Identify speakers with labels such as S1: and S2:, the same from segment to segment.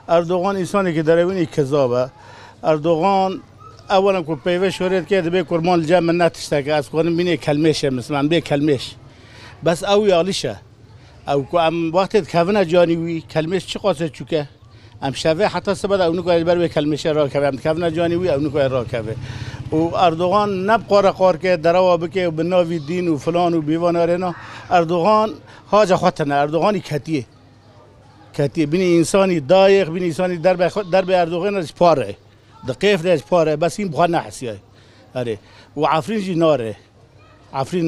S1: اردوغان انسانی که دروینی کذابه. اردوغان اولا که پیوش شورید که به کرمان جمع نتشته که از کنم بینه کلمشه مثلا به کلمش بس او یالیشه او که ام وقتی کهونه جانیوی کلمش چی قاصد چوکه ام شوه حتی سبد اونو که بر به کلمشه را که ام کهونه جانیوی اونو که را که و اردوغان نبقاره قار که دروا بکه و بناوی دین و فلان و بیوان آرنا اردوغان حاجه خاطرنه اردوغانی کتیه بینی انسانی دایق بینی انسانی در به اردوغان از پاره دقیق دیش پاره بس این بخواد نحسیه آره و عفرین جی ناره عفرین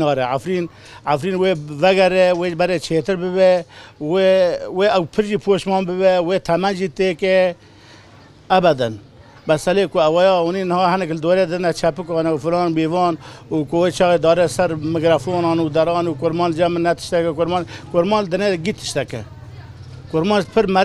S1: و وگره و برای چهتر ببه و او پرجی پوشمان ببه و تمنجی تیکه ابدا بس علی کو اویا اونی نه هنگل دوره دنه چپک و فلان بیوان و کوه چاق داره سر میکروفون و دران و کرمان جمع نتشته کرمان دنه گیتشته که کرمان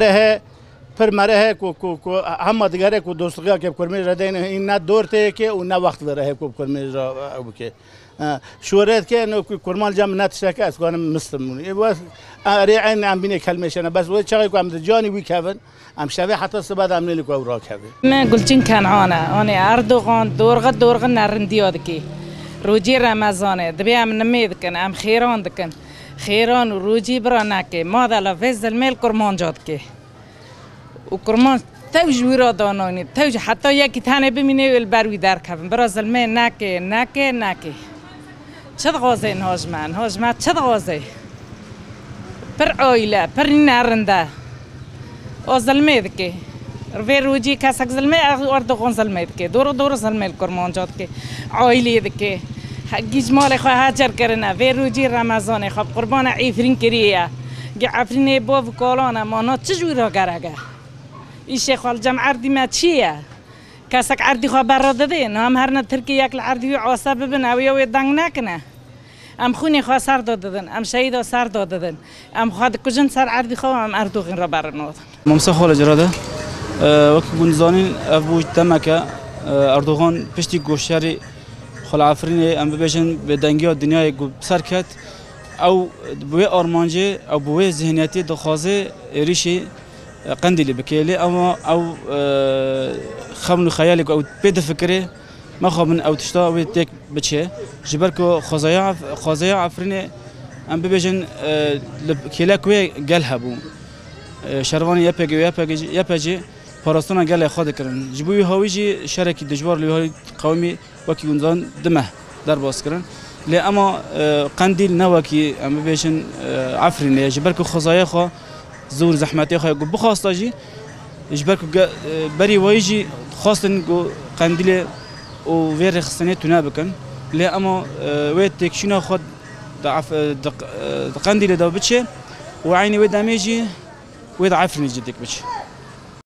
S1: پر مره کو هم دیگره کو دوستگاه که کرمیز را دین این نه دورته که و نه وقت بره کو کرمیز را بکه شورت که نو کرمان جمع نتشته که از کنم مسلمونی بس اری عین ام بینه کلمشنه بس و چاقی کو ام جانی وی کون ام شوی حتی سباد ام نیلی کو را کون
S2: من گلچین کنعانه آنی اردوغان دورغ نرندیاد کی روزی رمضانه دبی ام نمید کن ام خیران دکن خیران و روزی برا نکه ما دل فز المال کرمان جاد که و کرمان توج ویرا دانانی توج حتی یکی تنه ببینه ول بروی در کفن برا زلمه نکه چه غازه هاجمن چه غازه پر عائله پر نرنده زلمه دکه روی روزی کسک زلمه اردوغان زلمه دکه دور زلمه کرمان جاد که عائله دکه گیج مال خواه هاجر کرنه وی روزی رمضان خواب قربان عفرین کریه گه عفرین باو کالانه مانا چجوری را گرگه ایشه خوال جمع عردی ما چیه کسک عردی خواه برا داده نه هم هر نترکی یک عردی عاصب ببین اویا دنگ نکنه ام خونی خواه سر دادن ام شهید سر دادن ام خواه کجن سر عردی خواه ام اردوغین را برنودن
S3: ممسا خال جراده وقت گونزانین افوج دمکه اردوغان پشتی گوشاری خال عفرینه ام ببیشن به دنگی دنیای سر کت او بوی آرمانجه او بوی ذهنیتی دخوازه ریشی قندیلی بکیلی اما او خمن خیالی او بید فکره ما خامن او تشتا او تک بچه جبر کو خزایا عفرینه ام ببیشن کیلا کوی گل هبو شروانی یپگی پاراستونا گل خود کردن جبوی هاویجی شرکی دجوار لیهای قومی وکی گونزان دمه در باز کردن لی اما قندیل نوکی ام ببیشن عفرینه جبر کو خزایا خو زور زحمتی خو بخواسته جی جبر کو بری وایجی خواستن کو قندیل و ویر خصنی تونه بکن لی اما وید تکشینا خود قندیل دا بچه و عینی وید دمیجی وید عفرینه جدیک بچه